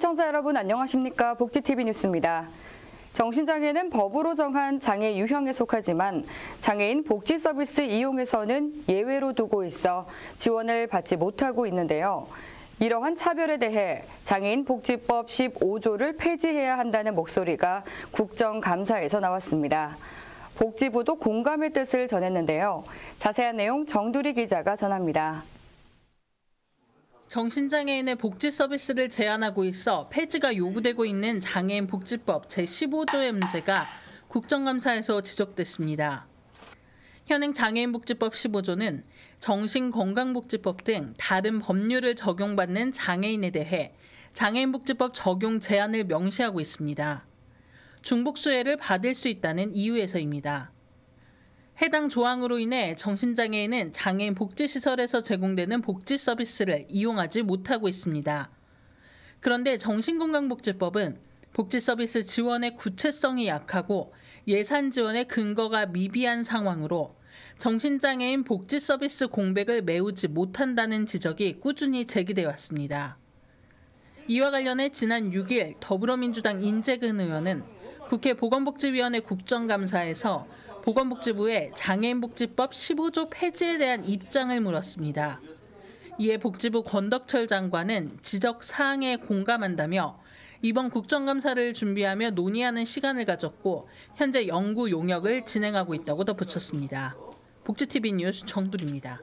시청자 여러분 안녕하십니까? 복지TV 뉴스입니다. 정신장애는 법으로 정한 장애 유형에 속하지만 장애인 복지 서비스 이용에서는 예외로 두고 있어 지원을 받지 못하고 있는데요. 이러한 차별에 대해 장애인 복지법 15조를 폐지해야 한다는 목소리가 국정감사에서 나왔습니다. 복지부도 공감의 뜻을 전했는데요. 자세한 내용 정두리 기자가 전합니다. 정신장애인의 복지 서비스를 제한하고 있어 폐지가 요구되고 있는 장애인 복지법 제15조의 문제가 국정감사에서 지적됐습니다. 현행 장애인 복지법 15조는 정신건강복지법 등 다른 법률을 적용받는 장애인에 대해 장애인 복지법 적용 제한을 명시하고 있습니다. 중복수혜를 받을 수 있다는 이유에서입니다. 해당 조항으로 인해 정신장애인은 장애인 복지시설에서 제공되는 복지 서비스를 이용하지 못하고 있습니다. 그런데 정신건강복지법은 복지 서비스 지원의 구체성이 약하고 예산 지원의 근거가 미비한 상황으로 정신장애인 복지 서비스 공백을 메우지 못한다는 지적이 꾸준히 제기돼 왔습니다. 이와 관련해 지난 6일 더불어민주당 인재근 의원은 국회 보건복지위원회 국정감사에서 보건복지부에 장애인복지법 15조 폐지에 대한 입장을 물었습니다. 이에 복지부 권덕철 장관은 지적 사항에 공감한다며 이번 국정감사를 준비하며 논의하는 시간을 가졌고 현재 연구 용역을 진행하고 있다고 덧붙였습니다. 복지TV 뉴스 정두리입니다.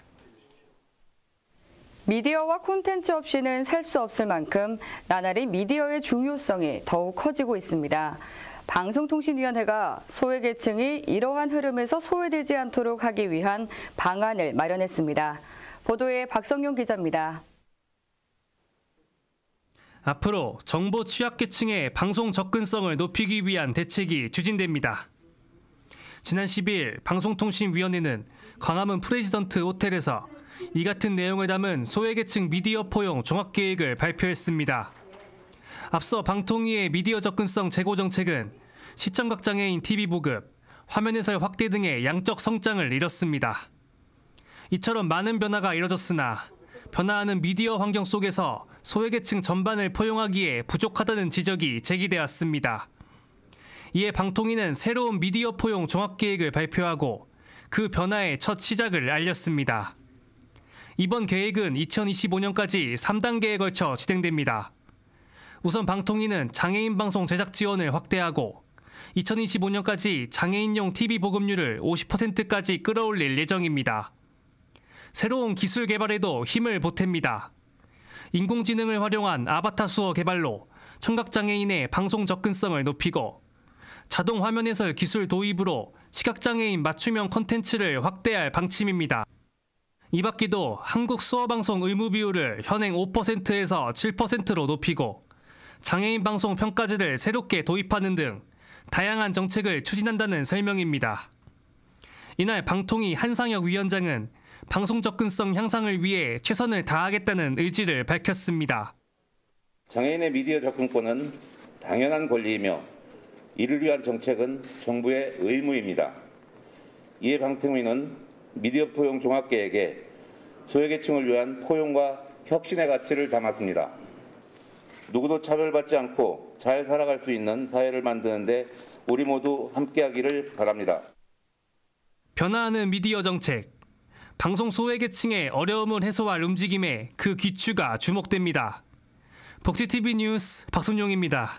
미디어와 콘텐츠 없이는 살 수 없을 만큼 나날이 미디어의 중요성이 더욱 커지고 있습니다. 방송통신위원회가 소외계층이 이러한 흐름에서 소외되지 않도록 하기 위한 방안을 마련했습니다. 보도에 박성용 기자입니다. 앞으로 정보 취약계층의 방송 접근성을 높이기 위한 대책이 추진됩니다. 지난 10일 방송통신위원회는 광화문 프레지던트 호텔에서 이 같은 내용을 담은 소외계층 미디어 포용 종합계획을 발표했습니다. 앞서 방통위의 미디어 접근성 제고 정책은 시청각 장애인 TV 보급, 화면 해설 확대 등의 양적 성장을 이뤘습니다. 이처럼 많은 변화가 이뤄졌으나 변화하는 미디어 환경 속에서 소외계층 전반을 포용하기에 부족하다는 지적이 제기되었습니다. 이에 방통위는 새로운 미디어 포용 종합계획을 발표하고 그 변화의 첫 시작을 알렸습니다. 이번 계획은 2025년까지 3단계에 걸쳐 진행됩니다. 우선 방통위는 장애인 방송 제작 지원을 확대하고 2025년까지 장애인용 TV 보급률을 50%까지 끌어올릴 예정입니다. 새로운 기술 개발에도 힘을 보탭니다. 인공지능을 활용한 아바타 수어 개발로 청각장애인의 방송 접근성을 높이고 자동 화면 해설 기술 도입으로 시각장애인 맞춤형 콘텐츠를 확대할 방침입니다. 이 밖에도 한국 수어방송 의무 비율을 현행 5%에서 7%로 높이고 장애인 방송 평가제를 새롭게 도입하는 등 다양한 정책을 추진한다는 설명입니다. 이날 방통위 한상혁 위원장은 방송 접근성 향상을 위해 최선을 다하겠다는 의지를 밝혔습니다. 장애인의 미디어 접근권은 당연한 권리이며 이를 위한 정책은 정부의 의무입니다. 이에 방통위는 미디어 포용 종합계획에 소외계층을 위한 포용과 혁신의 가치를 담았습니다. 누구도 차별받지 않고 잘 살아갈 수 있는 사회를 만드는 데 우리 모두 함께하기를 바랍니다. 변화하는 미디어 정책, 방송 소외계층의 어려움을 해소할 움직임에 그 귀추가 주목됩니다. 복지TV 뉴스 박순용입니다.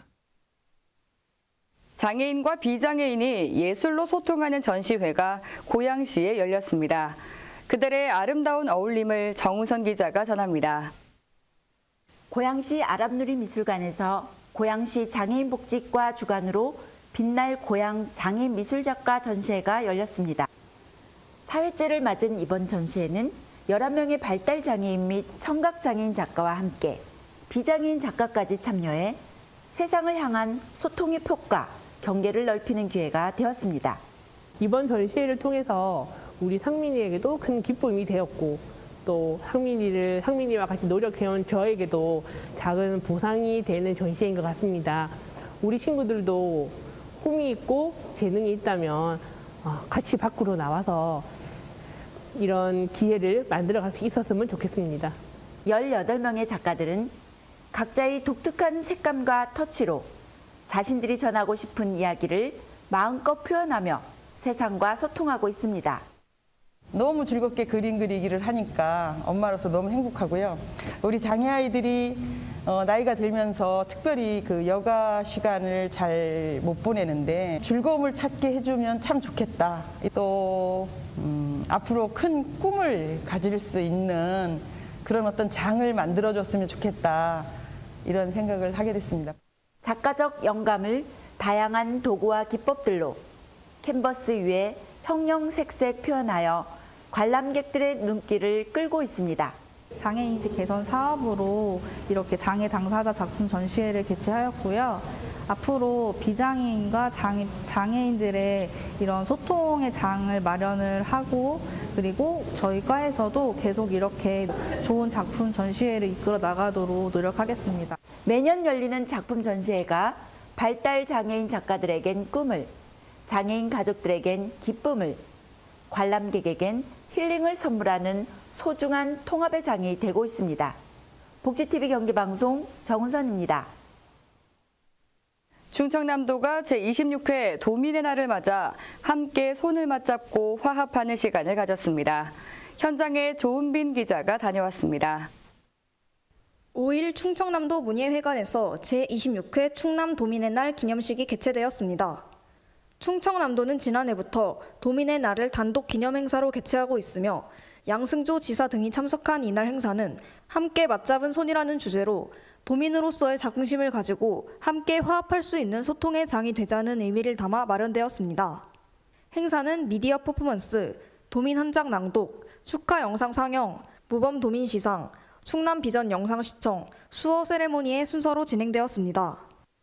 장애인과 비장애인이 예술로 소통하는 전시회가 고양시에 열렸습니다. 그들의 아름다운 어울림을 정우선 기자가 전합니다. 고양시 아랍누리미술관에서 고양시 장애인복지과 주관으로 빛날 고양 장애인미술작가 전시회가 열렸습니다. 사회째를 맞은 이번 전시회는 11명의 발달장애인 및 청각장애인 작가와 함께 비장애인 작가까지 참여해 세상을 향한 소통의 폭과 경계를 넓히는 기회가 되었습니다. 이번 전시회를 통해서 우리 상민이에게도 큰 기쁨이 되었고 또 상민이와 같이 노력해온 저에게도 작은 보상이 되는 전시회인 것 같습니다. 우리 친구들도 꿈이 있고 재능이 있다면 같이 밖으로 나와서 이런 기회를 만들어갈 수 있었으면 좋겠습니다. 18명의 작가들은 각자의 독특한 색감과 터치로 자신들이 전하고 싶은 이야기를 마음껏 표현하며 세상과 소통하고 있습니다. 너무 즐겁게 그림 그리기를 하니까 엄마로서 너무 행복하고요. 우리 장애 아이들이 나이가 들면서 특별히 그 여가 시간을 잘 못 보내는데 즐거움을 찾게 해주면 참 좋겠다. 또 앞으로 큰 꿈을 가질 수 있는 그런 어떤 장을 만들어줬으면 좋겠다. 이런 생각을 하게 됐습니다. 작가적 영감을 다양한 도구와 기법들로 캔버스 위에 형형색색 표현하여 관람객들의 눈길을 끌고 있습니다. 장애인식 개선 사업으로 이렇게 장애 당사자 작품 전시회를 개최하였고요. 앞으로 비장애인과 장애인들의 이런 소통의 장을 마련을 하고 그리고 저희 과에서도 계속 이렇게 좋은 작품 전시회를 이끌어 나가도록 노력하겠습니다. 매년 열리는 작품 전시회가 발달 장애인 작가들에겐 꿈을, 장애인 가족들에겐 기쁨을, 관람객에겐 힐링을 선물하는 소중한 통합의 장이 되고 있습니다. 복지TV 경기방송 정은선입니다. 충청남도가 제26회 도민의 날을 맞아 함께 손을 맞잡고 화합하는 시간을 가졌습니다. 현장에 조은빈 기자가 다녀왔습니다. 5일 충청남도 문예회관에서 제26회 충남 도민의 날 기념식이 개최되었습니다. 충청남도는 지난해부터 도민의 날을 단독 기념 행사로 개최하고 있으며 양승조 지사 등이 참석한 이날 행사는 함께 맞잡은 손이라는 주제로 도민으로서의 자긍심을 가지고 함께 화합할 수 있는 소통의 장이 되자는 의미를 담아 마련되었습니다. 행사는 미디어 퍼포먼스, 도민 현장 낭독, 축하 영상 상영, 모범 도민 시상, 충남 비전 영상 시청, 수어 세레모니의 순서로 진행되었습니다.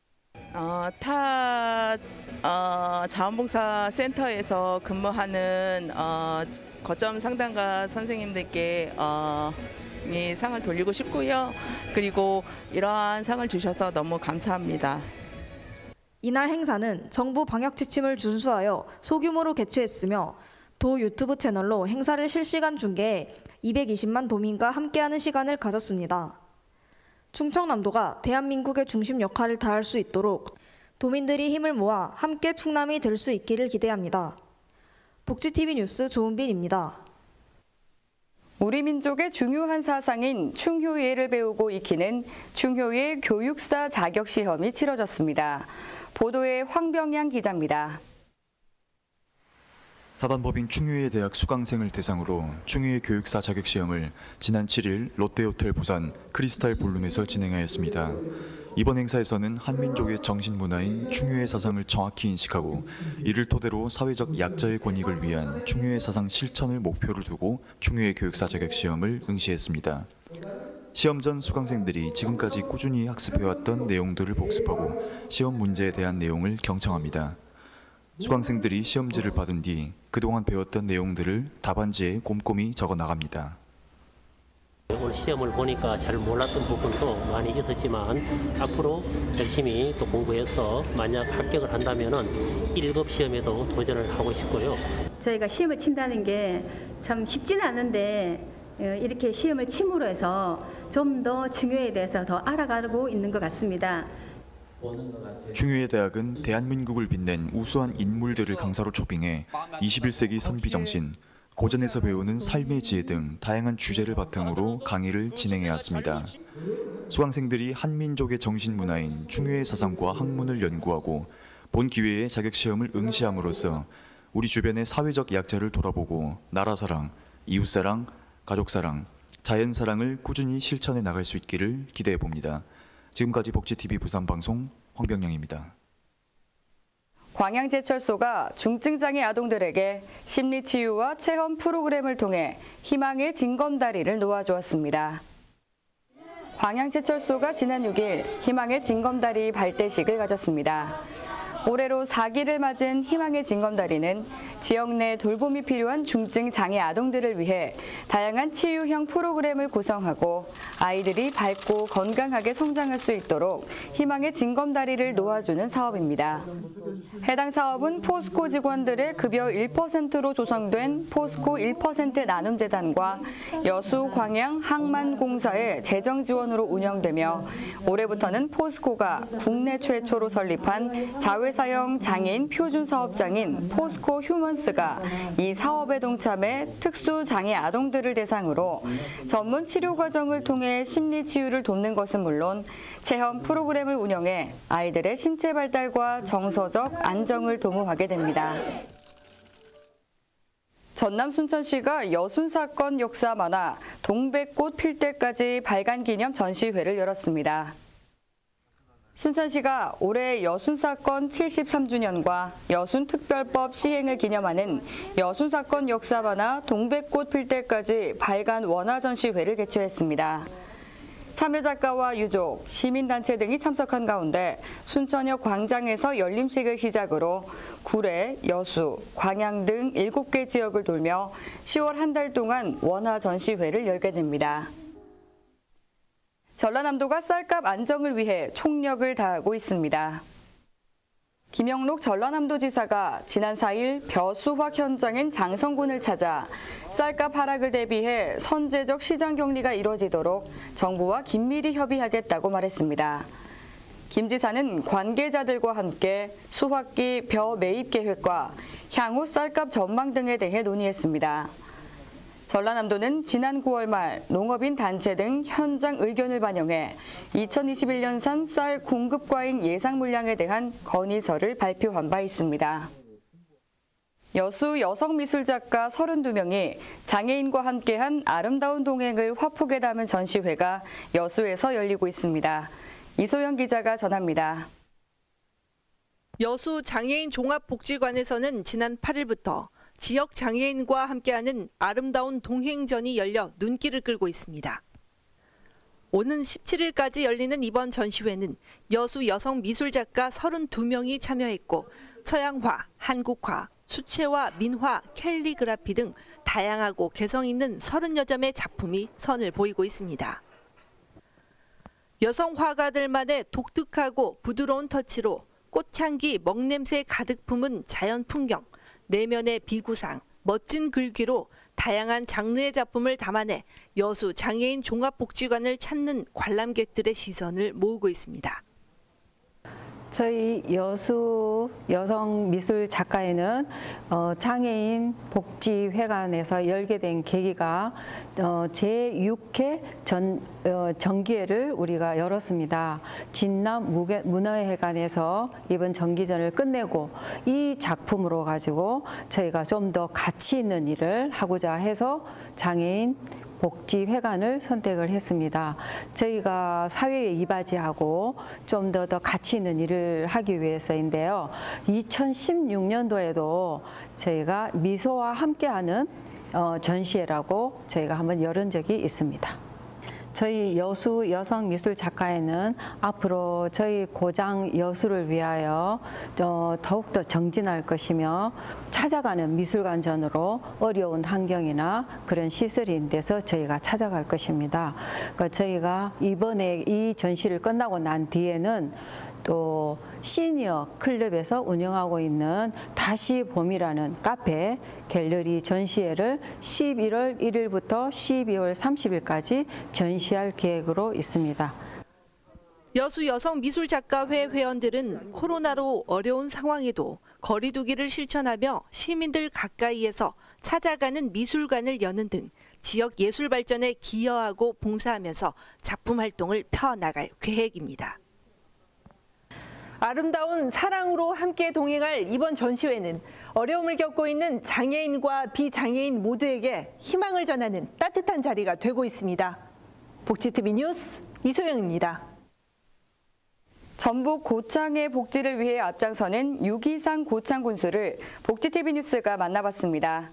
타 자원봉사 센터에서 근무하는 거점 상담가 선생님들께 이 상을 돌리고 싶고요. 그리고 이러한 상을 주셔서 너무 감사합니다. 이날 행사는 정부 방역 지침을 준수하여 소규모로 개최했으며 도 유튜브 채널로 행사를 실시간 중계해 220만 도민과 함께하는 시간을 가졌습니다. 충청남도가 대한민국의 중심 역할을 다할 수 있도록 도민들이 힘을 모아 함께 충남이 될 수 있기를 기대합니다. 복지TV 뉴스 조은빈입니다. 우리 민족의 중요한 사상인 충효예를 배우고 익히는 충효예 교육사 자격시험이 치러졌습니다. 보도에 황병양 기자입니다. 사단법인 충효예 대학 수강생을 대상으로 충효예 교육사 자격시험을 지난 7일 롯데호텔 부산 크리스탈 볼룸에서 진행하였습니다. 이번 행사에서는 한민족의 정신문화인 충효예 사상을 정확히 인식하고 이를 토대로 사회적 약자의 권익을 위한 충효예 사상 실천을 목표로 두고 충효예 교육사 자격시험을 응시했습니다. 시험 전 수강생들이 지금까지 꾸준히 학습해왔던 내용들을 복습하고 시험 문제에 대한 내용을 경청합니다. 수강생들이 시험지를 받은 뒤 그동안 배웠던 내용들을 답안지에 꼼꼼히 적어 나갑니다. 오늘 시험을 보니까 잘 몰랐던 부분도 많이 있었지만 앞으로 열심히 또 공부해서 만약 합격을 한다면 1급 시험에도 도전을 하고 싶고요. 저희가 시험을 친다는 게 참 쉽지는 않은데 이렇게 시험을 침으로 해서 좀 더 중요에 대해서 더 알아가고 있는 것 같습니다. 충효예 대학은 대한민국을 빛낸 우수한 인물들을 강사로 초빙해 21세기 선비정신, 고전에서 배우는 삶의 지혜 등 다양한 주제를 바탕으로 강의를 진행해왔습니다. 수강생들이 한민족의 정신문화인 충효예 사상과 학문을 연구하고 본 기회에 자격시험을 응시함으로써 우리 주변의 사회적 약자를 돌아보고 나라사랑, 이웃사랑, 가족사랑, 자연사랑을 꾸준히 실천해 나갈 수 있기를 기대해봅니다. 지금까지 복지TV 부산방송 황병영입니다. 광양제철소가 중증장애 아동들에게 심리치유와 체험 프로그램을 통해 희망의 징검다리를 놓아주었습니다. 광양제철소가 지난 6일 희망의 징검다리 발대식을 가졌습니다. 올해로 4기를 맞은 희망의 징검다리는 지역 내 돌봄이 필요한 중증 장애 아동들을 위해 다양한 치유형 프로그램을 구성하고 아이들이 밝고 건강하게 성장할 수 있도록 희망의 징검다리를 놓아주는 사업입니다. 해당 사업은 포스코 직원들의 급여 1%로 조성된 포스코 1% 나눔재단과 여수 광양 항만공사의 재정 지원으로 운영되며 올해부터는 포스코가 국내 최초로 설립한 자회사형 장애인 표준 사업장인 포스코 휴먼스가 이 사업에 동참해 특수 장애 아동들을 대상으로 전문 치료 과정을 통해 심리 치유를 돕는 것은 물론 체험 프로그램을 운영해 아이들의 신체 발달과 정서적 안정을 도모하게 됩니다. 전남 순천시가 여순 사건 역사 만화 동백꽃 필 때까지 발간 기념 전시회를 열었습니다. 순천시가 올해 여순 사건 73주년과 여순 특별법 시행을 기념하는 여순 사건 역사 만화 동백꽃 필 때까지 발간 원화 전시회를 개최했습니다. 참여 작가와 유족, 시민단체 등이 참석한 가운데 순천역 광장에서 열림식을 시작으로 구례, 여수, 광양 등 7개 지역을 돌며 10월 한 달 동안 원화 전시회를 열게 됩니다. 전라남도가 쌀값 안정을 위해 총력을 다하고 있습니다. 김영록 전라남도지사가 지난 4일 벼수확 현장인 장성군을 찾아 쌀값 하락을 대비해 선제적 시장 격리가 이루어지도록 정부와 긴밀히 협의하겠다고 말했습니다. 김 지사는 관계자들과 함께 수확기 벼 매입 계획과 향후 쌀값 전망 등에 대해 논의했습니다. 전라남도는 지난 9월 말 농업인 단체 등 현장 의견을 반영해 2021년산 쌀 공급 과잉 예상 물량에 대한 건의서를 발표한 바 있습니다. 여수 여성미술작가 32명이 장애인과 함께한 아름다운 동행을 화폭에 담은 전시회가 여수에서 열리고 있습니다. 이소영 기자가 전합니다. 여수 장애인 종합복지관에서는 지난 8일부터 지역 장애인과 함께하는 아름다운 동행전이 열려 눈길을 끌고 있습니다. 오는 17일까지 열리는 이번 전시회는 여수 여성 미술작가 32명이 참여했고 서양화, 한국화, 수채화, 민화, 캘리그라피 등 다양하고 개성 있는 30여 점의 작품이 선을 보이고 있습니다. 여성 화가들만의 독특하고 부드러운 터치로 꽃향기, 먹냄새 가득 품은 자연 풍경, 내면의 비구상, 멋진 글귀로 다양한 장르의 작품을 담아내 여수 장애인 종합복지관을 찾는 관람객들의 시선을 모으고 있습니다. 저희 여수 여성미술작가회는 장애인 복지회관에서 열게 된 계기가 제6회 정기회를 우리가 열었습니다. 진남 문화회관에서 이번 정기전을 끝내고 이 작품으로 가지고 저희가 좀 더 가치 있는 일을 하고자 해서 장애인 복지회관을 선택을 했습니다. 저희가 사회에 이바지하고 좀 더 가치 있는 일을 하기 위해서인데요. 2016년도에도 저희가 미소와 함께하는 전시회라고 저희가 한번 열은 적이 있습니다. 저희 여수 여성미술작가회는 앞으로 저희 고장 여수를 위하여 더욱더 정진할 것이며 찾아가는 미술관전으로 어려운 환경이나 그런 시설이 있는 저희가 찾아갈 것입니다. 그러니까 저희가 이번에 이 전시를 끝나고 난 뒤에는 또 시니어 클럽에서 운영하고 있는 다시 봄이라는 카페 갤러리 전시회를 11월 1일부터 12월 30일까지 전시할 계획으로 있습니다. 여수 여성미술작가회 회원들은 코로나로 어려운 상황에도 거리 두기를 실천하며 시민들 가까이에서 찾아가는 미술관을 여는 등 지역 예술 발전에 기여하고 봉사하면서 작품 활동을 펴나갈 계획입니다. 아름다운 사랑으로 함께 동행할 이번 전시회는 어려움을 겪고 있는 장애인과 비장애인 모두에게 희망을 전하는 따뜻한 자리가 되고 있습니다. 복지TV 뉴스 이소영입니다. 전북 고창의 복지를 위해 앞장서는 유기상 고창 군수를 복지TV 뉴스가 만나봤습니다.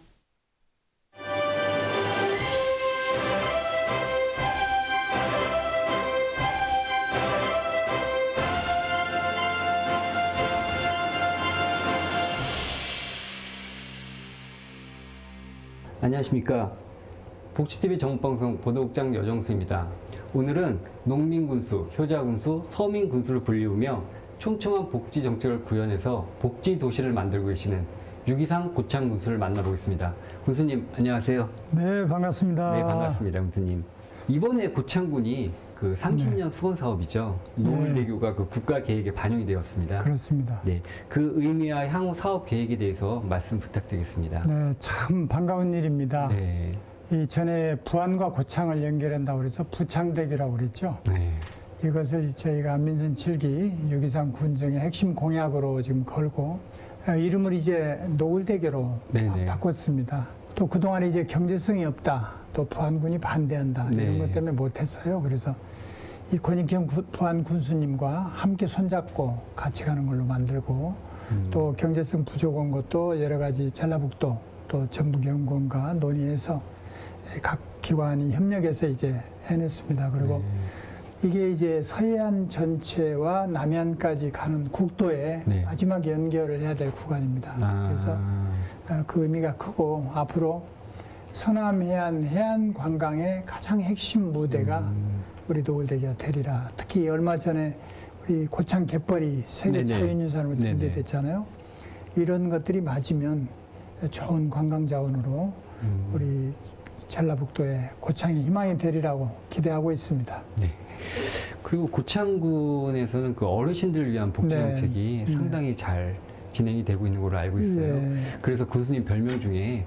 안녕하십니까. 복지TV 정보방송 보도국장 여정수입니다. 오늘은 농민군수, 효자군수, 서민군수를 불리우며 촘촘한 복지 정책을 구현해서 복지 도시를 만들고 계시는 유기상 고창군수를 만나보겠습니다. 군수님 안녕하세요. 네, 반갑습니다. 네, 반갑습니다, 군수님. 이번에 고창군이 그 30년 수건 사업이죠. 노을대교가 그 국가 계획에 반영이 되었습니다. 그렇습니다. 네, 그 의미와 향후 사업 계획에 대해서 말씀 부탁드리겠습니다. 네, 참 반가운 일입니다. 네. 이 전에 부안과 고창을 연결한다고 그래서 부창대교라고 그랬죠. 네. 이것을 저희가 민선 7기 유기상 군정의 핵심 공약으로 지금 걸고 이름을 이제 노을대교로 바꿨습니다. 또 그동안 이제 경제성이 없다. 또 부안군이 반대한다. 이런 것 때문에 못했어요. 그래서 이 권익형 부안 군수님과 함께 손잡고 같이 가는 걸로 만들고 또 경제성 부족한 것도 여러 가지 전라북도 또 전북연구원과 논의해서 각 기관이 협력해서 이제 해냈습니다. 그리고 이게 이제 서해안 전체와 남해안까지 가는 국도에 마지막 연결을 해야 될 구간입니다. 그래서 그 의미가 크고 앞으로 서남해안 해안 관광의 가장 핵심 무대가 우리 노을대교가 되리라. 특히 얼마 전에 우리 고창 갯벌이 세계 자연유산으로 등재됐잖아요. 이런 것들이 맞으면 좋은 관광 자원으로 우리 전라북도의 고창이 희망이 되리라고 기대하고 있습니다. 네. 그리고 고창군에서는 그 어르신들을 위한 복지 정책이 상당히 잘 진행이 되고 있는 걸로 알고 있어요. 그래서 군수님 별명 중에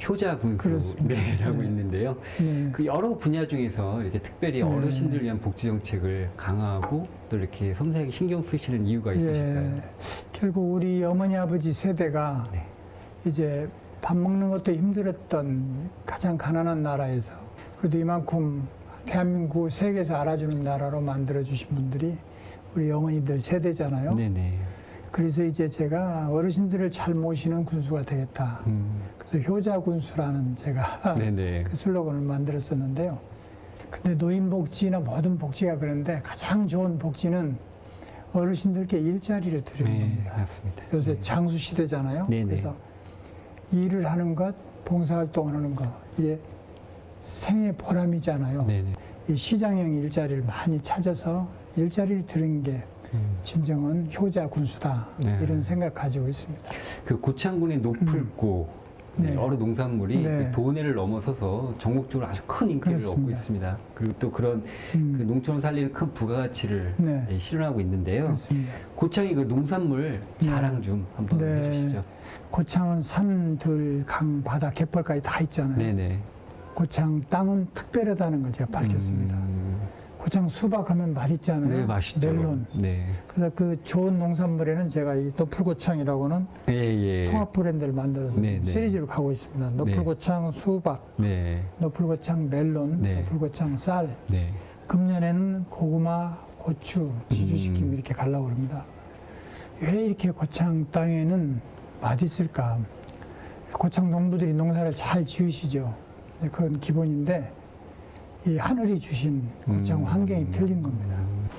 효자군수라고 있는데요. 그 여러 분야 중에서 이렇게 특별히 어르신들 위한 복지 정책을 강화하고 또 이렇게 섬세하게 신경 쓰시는 이유가 있으실까요? 결국 우리 어머니 아버지 세대가 이제 밥 먹는 것도 힘들었던 가장 가난한 나라에서 그래도 이만큼 대한민국 세계에서 알아주는 나라로 만들어주신 분들이 우리 어머니들 세대잖아요. 네네. 그래서 이제 제가 어르신들을 잘 모시는 군수가 되겠다. 그래서 효자군수라는 제가 그 슬로건을 만들었었는데요. 근데 노인복지나 모든 복지가 그런데 가장 좋은 복지는 어르신들께 일자리를 드리는 겁니다. 맞습니다. 요새 장수 시대잖아요. 그래서 일을 하는 것, 봉사활동을 하는 것, 이게 생의 보람이잖아요. 이 시장형 일자리를 많이 찾아서 일자리를 드리는 게 진정한 효자 군수다. 이런 생각 가지고 있습니다. 그 고창군의 노풀고 여러 농산물이 그 도내를 넘어서서 전국적으로 아주 큰 인기를 얻고 있습니다. 그리고 또 그런 그 농촌을 살리는 큰 부가가치를 실현하고 있는데요. 고창의 그 농산물 자랑 좀 한번 해주시죠. 고창은 산, 들, 강, 바다, 갯벌까지 다 있잖아요. 고창 땅은 특별하다는 걸 제가 밝혔습니다. 고창 수박 하면 맛있잖아요. 네, 맛있죠. 멜론. 그래서 그 좋은 농산물에는 제가 이 노풀고창이라고는 통합 브랜드를 만들어서 시리즈로 가고 있습니다. 노풀고창 수박, 노풀고창 멜론, 노풀고창 쌀. 금년에는 고구마, 고추, 지주시킴 이렇게 가려고 합니다. 왜 이렇게 고창 땅에는 맛있을까? 고창 농부들이 농사를 잘 지으시죠. 그건 기본인데 이 하늘이 주신 고창 환경이 틀린 겁니다.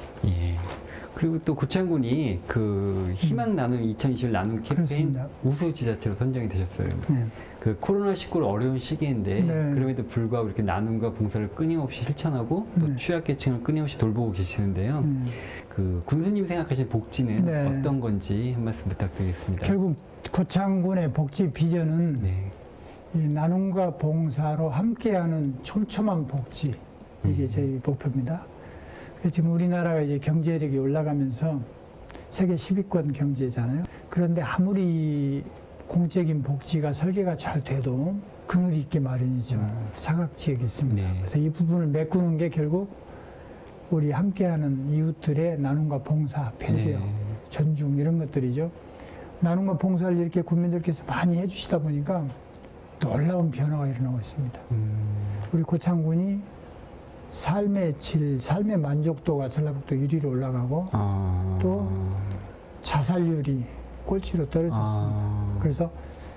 그리고 또 고창군이 그 희망 나눔 2021 나눔 캠페인 우수 지자체로 선정이 되셨어요. 그 코로나19로 어려운 시기인데 그럼에도 불구하고 이렇게 나눔과 봉사를 끊임없이 실천하고 또 취약계층을 끊임없이 돌보고 계시는데요. 그 군수님 생각하시는 복지는 어떤 건지 한 말씀 부탁드리겠습니다. 결국 고창군의 복지 비전은 이 나눔과 봉사로 함께하는 촘촘한 복지, 이게 저희 목표입니다. 지금 우리나라가 이제 경제력이 올라가면서 세계 10위권 경제잖아요. 그런데 아무리 공적인 복지가 설계가 잘 돼도 그늘이 있기 마련이죠. 사각지역이 있습니다. 그래서 이 부분을 메꾸는 게 결국 우리 함께하는 이웃들의 나눔과 봉사, 배려, 존중 이런 것들이죠. 나눔과 봉사를 이렇게 국민들께서 많이 해주시다 보니까 놀라운 변화가 일어나고 있습니다. 우리 고창군이 삶의 질, 삶의 만족도가 전라북도 1위로 올라가고 또 자살률이 꼴찌로 떨어졌습니다. 그래서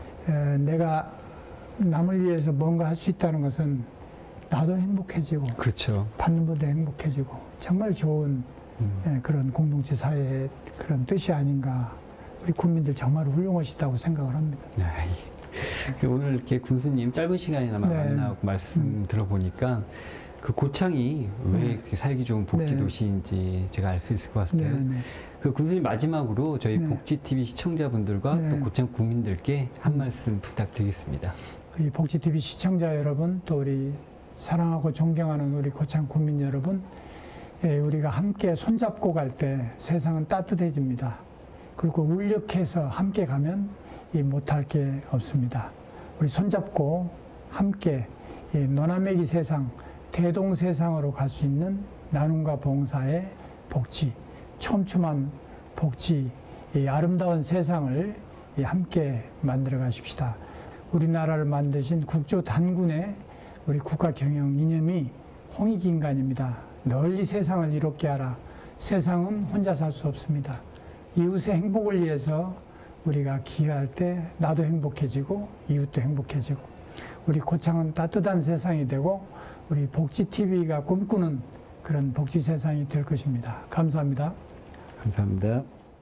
내가 남을 위해서 뭔가 할 수 있다는 것은 나도 행복해지고 받는 분도 행복해지고 정말 좋은 그런 공동체 사회의 그런 뜻이 아닌가. 우리 국민들 정말 훌륭하시다고 생각을 합니다. 오늘 이렇게 군수님 짧은 시간이나마 만나고 말씀 들어보니까 그 고창이 왜 이렇게 살기 좋은 복지 도시인지 제가 알 수 있을 것 같아요. 그 군수님 마지막으로 저희 복지TV 시청자분들과 또 고창 국민들께 한 말씀 부탁드리겠습니다. 우리 복지TV 시청자 여러분, 또 우리 사랑하고 존경하는 우리 고창 국민 여러분, 우리가 함께 손잡고 갈 때 세상은 따뜻해집니다. 그리고 울력해서 함께 가면 못할 게 없습니다. 우리 손잡고 함께 노나매기 세상, 대동 세상으로 갈 수 있는 나눔과 봉사의 복지, 촘촘한 복지, 아름다운 세상을 함께 만들어 가십시다. 우리나라를 만드신 국조 단군의 우리 국가 경영 이념이 홍익인간입니다. 널리 세상을 이롭게 하라. 세상은 혼자 살 수 없습니다. 이웃의 행복을 위해서 우리가 기여할 때 나도 행복해지고 이웃도 행복해지고 우리 고창은 따뜻한 세상이 되고 우리 복지TV가 꿈꾸는 그런 복지 세상이 될 것입니다. 감사합니다. 감사합니다.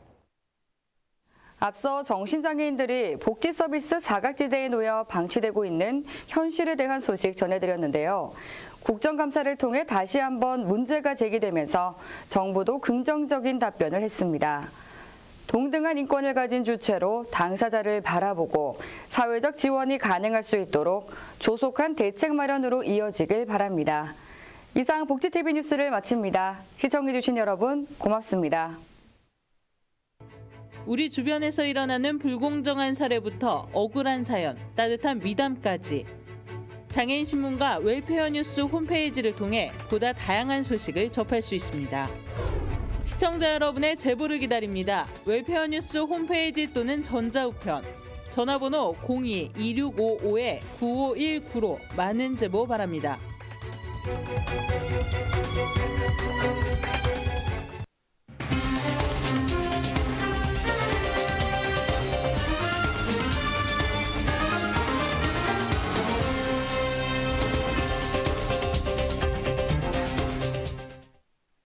앞서 정신장애인들이 복지 서비스 사각지대에 놓여 방치되고 있는 현실에 대한 소식 전해드렸는데요. 국정감사를 통해 다시 한번 문제가 제기되면서 정부도 긍정적인 답변을 했습니다. 동등한 인권을 가진 주체로 당사자를 바라보고 사회적 지원이 가능할 수 있도록 조속한 대책 마련으로 이어지길 바랍니다. 이상 복지TV 뉴스를 마칩니다. 시청해주신 여러분 고맙습니다. 우리 주변에서 일어나는 불공정한 사례부터 억울한 사연, 따뜻한 미담까지 장애인 신문과 웰페어 뉴스 홈페이지를 통해 보다 다양한 소식을 접할 수 있습니다. 시청자 여러분의 제보를 기다립니다. 웰페어 뉴스 홈페이지 또는 전자우편, 전화번호 02-2655-9519로 많은 제보 바랍니다.